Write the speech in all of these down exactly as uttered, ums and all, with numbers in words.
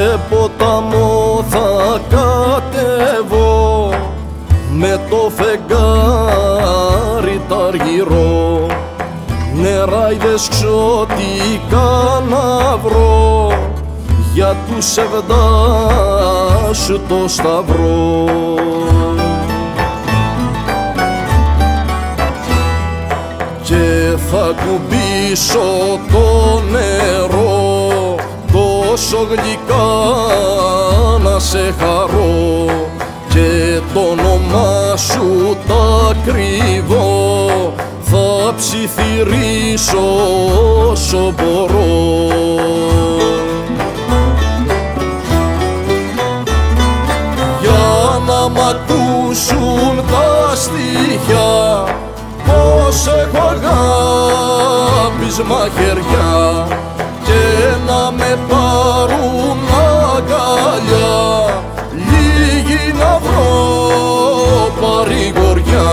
σε ποταμό θα κατεβώ με το φεγγάρι τ' αργυρό, νεράιδες ξωτικά να βρω για τους εβδάσου το σταυρό. Και θα κουμπίσω το νερό τόσο γλυκά να σε χαρώ, και το όνομά σου τα κρύβω, θα ψιθυρίσω όσο μπορώ. Για να μ' ακούσουν τα στοιχεία πως έχω αγάπης μαχαιριά, και να με πάρουν αγκαλιά λίγοι να βρω παρηγοριά.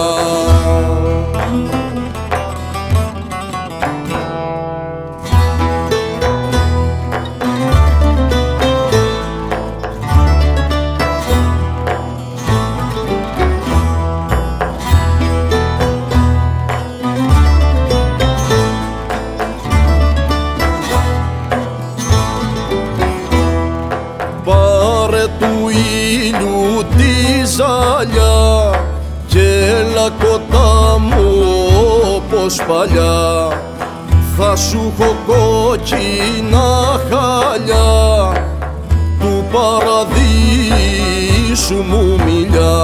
Πάρε του ήλιου τη ζαλιά και έλα κοντά μου όπως παλιά, θα σου έχω κόκκινα χαλιά του παραδείσου μου μιλιά.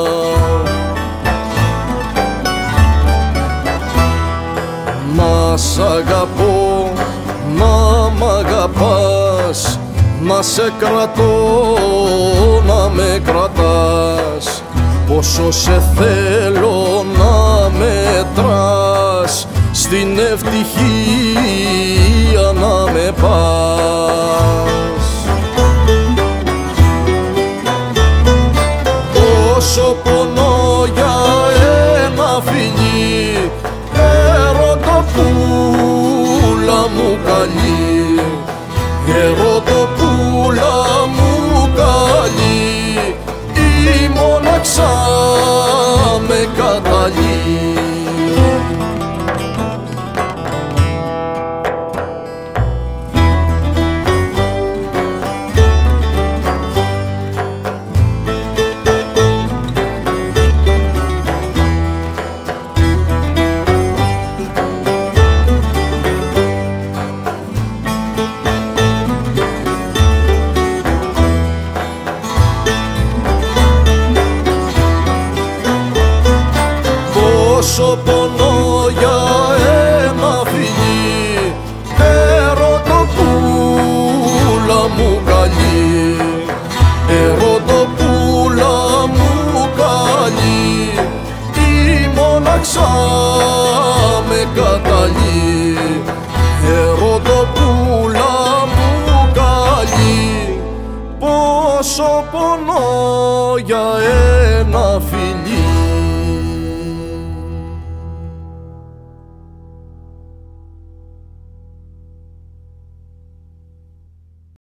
Να σ' αγαπώ, να μ' αγαπάς, να σε κρατώ, να με κρατάς, πόσο σε θέλω να μετράς, στην ευτυχία να με πας. Πόσο πονώ για ένα φιλί, ερωτοπούλα μου καλή, ερωτοπούλα μου καλή, η μοναξά με καταλύει. Πόσο πονώ για ένα φιλί, ερωτοπούλα μου καλή, ερωτοπούλα μου καλή, η μοναξά με καταλύει, ερωτοπούλα μου καλή. Πόσο πονώ για ένα